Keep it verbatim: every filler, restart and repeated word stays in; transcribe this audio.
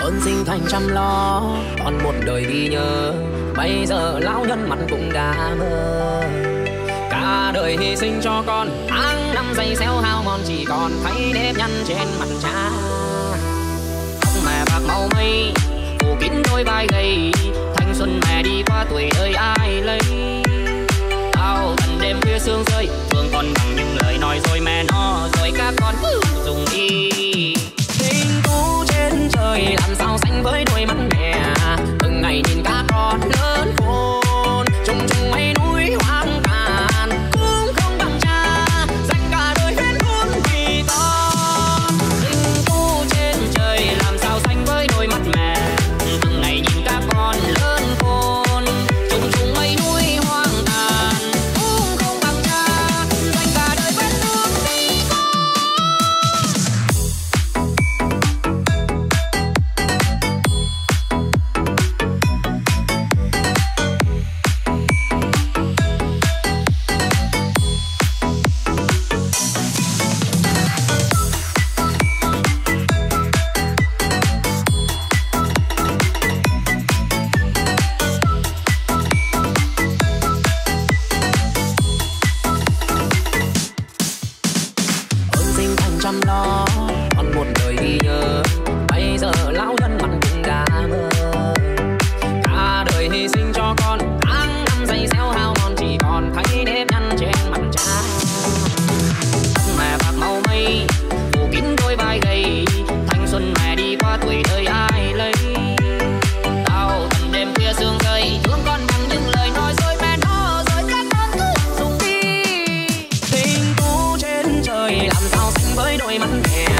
ơn sinh thành chăm lo, còn một đời ghi nhớ. Bây giờ lão nhân mặt cũng đã mơ, cả đời hy sinh cho con, tháng năm giày xéo hao mòn chỉ còn thấy nếp nhăn trên mặt cha. Ông mẹ bạc màu mây phủ kín đôi vai gầy, thanh xuân mẹ đi qua tuổi đời ai lấy. Tao tận đêm khuya sương rơi, thương con bằng những lời nói rồi mẹ nó, rồi các con cứ dùng đi. Tình tú trên trời làm sao sánh với đôi mắt mẹ, từng ngày nhìn các con lớn khôn, trùng trùng mây núi hoang tàn cũng không bằng cha, dành cả đời hết luôn vì con. Tình tú trên trời làm sao sánh với đôi mắt mẹ, từng ngày nhìn các con lớn khôn, trùng trùng mây núi hoang tàn cũng không bằng cha, dành cả đời hết luôn vì con. Ơn sinh thành chăm lo, còn một đời ghi nhớ. Bây giờ lão nhân mặt cũng đã mơ, cả đời hy sinh cho con, tháng năm giày xéo hao mòn chỉ còn thấy nếp nhăn trên mặt cha. Ông mẹ bạc màu mây phủ kín đôi vai gầy, thanh xuân mẹ đi qua tuổi đời ai lấy. Tao tận đêm khuya sương rơi, thương con bằng những lời nói rồi mẹ nó, rồi các con cứ dùng đi. Tình tú trên trời làm sao sánh với đôi mắt mẹ,